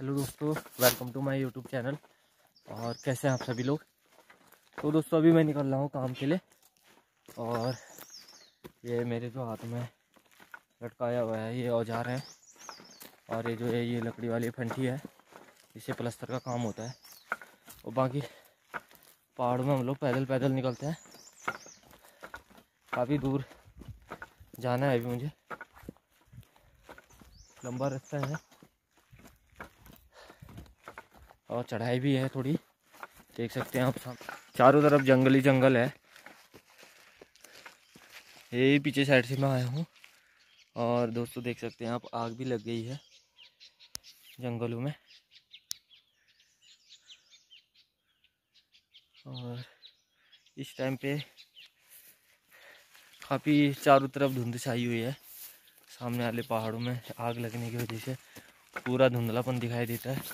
Hello दोस्तों, welcome to my YouTube channel. और कैसे हैं आप सभी लोग। तो दोस्तों अभी मैं निकल रहा हूँ काम के लिए। और ये मेरे जो हाथ में लटकाया हुआ है ये औजार है। और ये जो है ये लकड़ी वाली फंटी है, इससे प्लास्टर का काम होता है। और बाकी पहाड़ में हम लोग पैदल पैदल निकलते हैं। काफ़ी दूर जाना है अभी मुझे, लंबा रास्ता है और चढ़ाई भी है थोड़ी। देख सकते हैं आप, चारों तरफ जंगल ही जंगल है। यही पीछे साइड से मैं आया हूँ। और दोस्तों देख सकते हैं आप, आग भी लग गई है जंगलों में। और इस टाइम पे काफ़ी चारों तरफ धुंध छाई हुई है। सामने वाले पहाड़ों में आग लगने की वजह से पूरा धुंधलापन दिखाई देता है।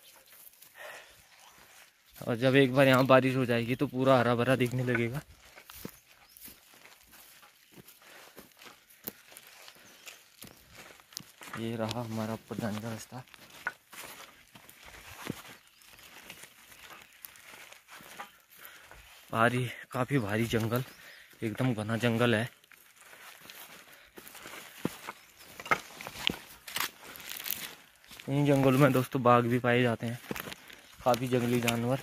और जब एक बार यहाँ बारिश हो जाएगी तो पूरा हरा भरा दिखने लगेगा। ये रहा हमारा ऊपर जाने का रास्ता। काफ़ी भारी जंगल, एकदम घना जंगल है। इन जंगलों में दोस्तों बाघ भी पाए जाते हैं, काफ़ी जंगली जानवर।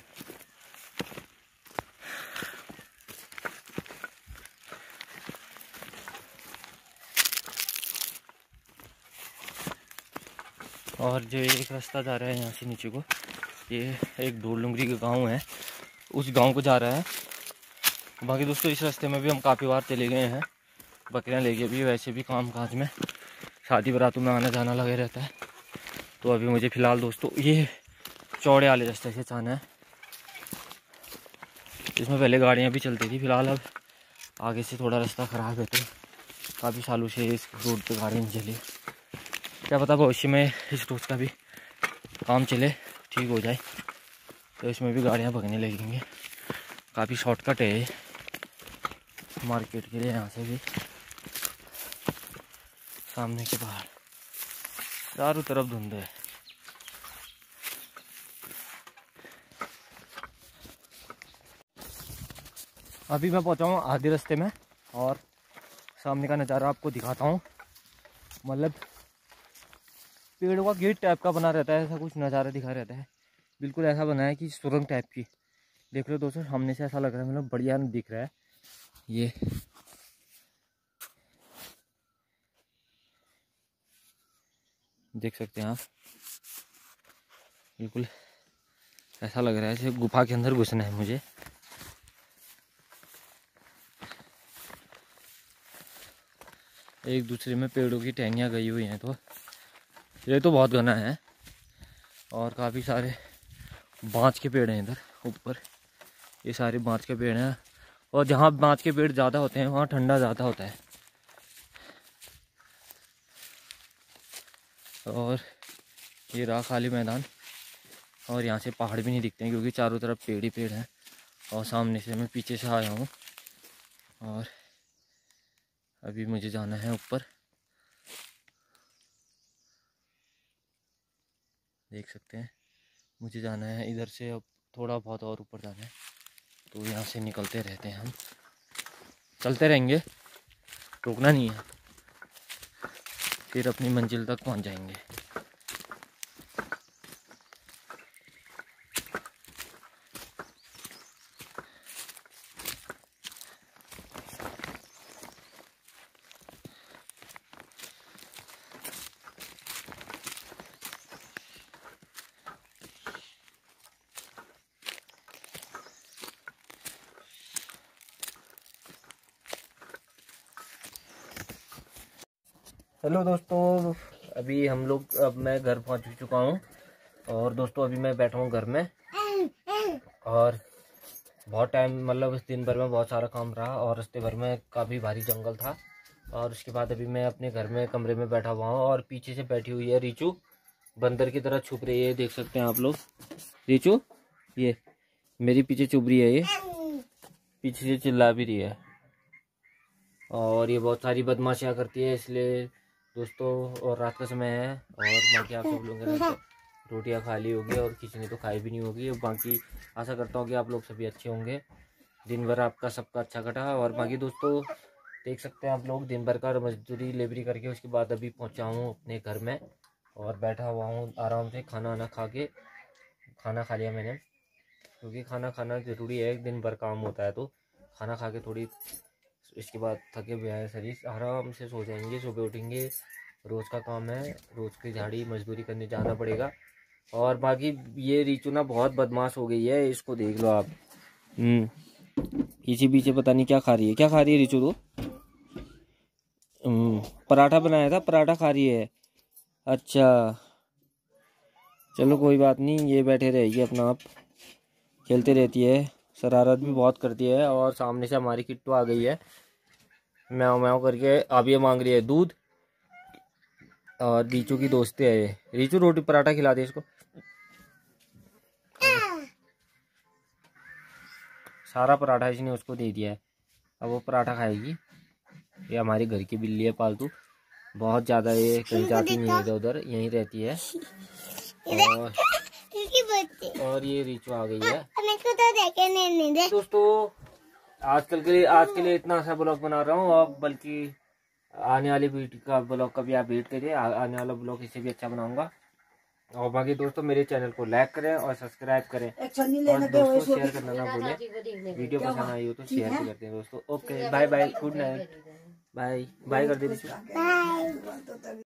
और जो एक रास्ता जा रहा है यहाँ से नीचे को, ये एक ढोल लुंगरी का गांव है, उस गांव को जा रहा है। बाकी दोस्तों इस रास्ते में भी हम काफ़ी बार चले गए हैं, बकरियाँ लेके भी। वैसे भी काम काज में, शादी बारातों में आना जाना लगे रहता है। तो अभी मुझे फ़िलहाल दोस्तों ये चौड़े वाले रास्ते से जाना है। इसमें पहले गाड़ियाँ भी चलती थी, फिलहाल अब आगे से थोड़ा रास्ता ख़राब है। तो काफ़ी सालों से इस रोड पे गाड़ी नहीं चली। क्या पता भविष्य में इस रोड का भी काम चले, ठीक हो जाए तो इसमें भी गाड़ियाँ भगने लगेंगी। काफ़ी शॉर्टकट है मार्केट के लिए। यहाँ से भी सामने के पहाड़, चारों तरफ धुंध है। अभी मैं पहुँचा हूँ आधे रास्ते में और सामने का नज़ारा आपको दिखाता हूँ। मतलब पेड़ों का गेट टाइप का बना रहता है, ऐसा कुछ नज़ारा दिखा रहता है। बिल्कुल ऐसा बना है कि सुरंग टाइप की। देख लो दोस्तों, सामने से ऐसा लग रहा है, मतलब बढ़िया दिख रहा है। ये देख सकते हैं आप, बिल्कुल ऐसा लग रहा है जैसे गुफा के अंदर घुसना है मुझे। एक दूसरे में पेड़ों की टहनियाँ गई हुई हैं। तो ये तो बहुत घना है और काफ़ी सारे बाँस के पेड़ हैं इधर ऊपर। ये सारे बाँस के पेड़ हैं और जहाँ बाँस के पेड़ ज़्यादा होते हैं वहाँ ठंडा ज़्यादा होता है। और ये रहा खाली मैदान और यहाँ से पहाड़ भी नहीं दिखते हैं क्योंकि चारों तरफ पेड़ ही पेड़ हैं। और सामने से मैं पीछे से आया हूँ और अभी मुझे जाना है ऊपर। देख सकते हैं मुझे जाना है इधर से, अब थोड़ा बहुत और ऊपर जाना है। तो यहाँ से निकलते रहते हैं, हम चलते रहेंगे, रुकना नहीं है, फिर अपनी मंजिल तक पहुँच जाएंगे। हेलो दोस्तों, अभी हम लोग, अब मैं घर पहुंच चुका हूं। और दोस्तों अभी मैं बैठा हूं घर में और बहुत टाइम, मतलब इस दिन भर में बहुत सारा काम रहा और रास्ते भर में काफ़ी भारी जंगल था। और उसके बाद अभी मैं अपने घर में कमरे में बैठा हुआ हूँ और पीछे से बैठी हुई है रीचू, बंदर की तरह छुप रही है। देख सकते हैं आप लोग, रीचू ये मेरी पीछे छुप रही है, ये पीछे से चिल्ला भी रही है। और ये बहुत सारी बदमाशियाँ करती है, इसलिए दोस्तों, और रात का समय है और बाकी आप सब लोग रोटियां खा ली होगी और किसी ने तो खाई भी नहीं होगी। बाकी आशा करता हूँ कि आप लोग सभी अच्छे होंगे। दिन भर आपका सबका अच्छा कटा। और बाकी दोस्तों देख सकते हैं आप लोग, दिन भर का मजदूरी लेबरी करके उसके बाद अभी पहुँचा हूँ अपने घर में और बैठा हुआ हूँ आराम से। खाना खा के, खाना खा लिया मैंने, क्योंकि खाना खाना ज़रूरी है। दिन भर काम होता है तो खाना खा के थोड़ी इसके बाद थके हुए हैं शरीर, आराम से सो जाएंगे। सुबह उठेंगे, रोज़ का काम है, रोज़ की झाड़ी मजदूरी करने जाना पड़ेगा। और बाकी ये रीचू ना बहुत बदमाश हो गई है, इसको देख लो आप। पीछे पीछे पता नहीं क्या खा रही है। क्या खा रही है रीचू तो? पराठा बनाया था, पराठा खा रही है। अच्छा चलो कोई बात नहीं, ये बैठे रहेगी अपना आप, खेलते रहती है, शरारत भी बहुत करती है। और सामने से हमारी किट्टू आ गई है, म्याऊं म्याऊं करके। अब ये मांग रही है दूध। और रीचू की दोस्ती है ये। रीचू रोटी पराठा खिला दे इसको। सारा पराठा इसने उसको दे दिया है, अब वो पराठा खाएगी। ये हमारी घर की बिल्ली है पालतू, बहुत ज़्यादा ये कहीं जाती नहीं है इधर उधर, यहीं रहती है। और ये रीचू आ गई है। दोस्तों आज के लिए इतना सा ब्लॉग बना रहा हूँ। अब बल्कि आने वाली वीडियो का ब्लॉग का भी आप वेट करिए, आने वाला ब्लॉग इससे भी अच्छा बनाऊंगा। और बाकी दोस्तों मेरे चैनल को लाइक करें और सब्सक्राइब करें, और दोस्तों शेयर करना ना भूलें। वीडियो पसंद आई हो तो शेयर भी करते हैं दोस्तों। Okay bye bye, good night, bye bye कर दे।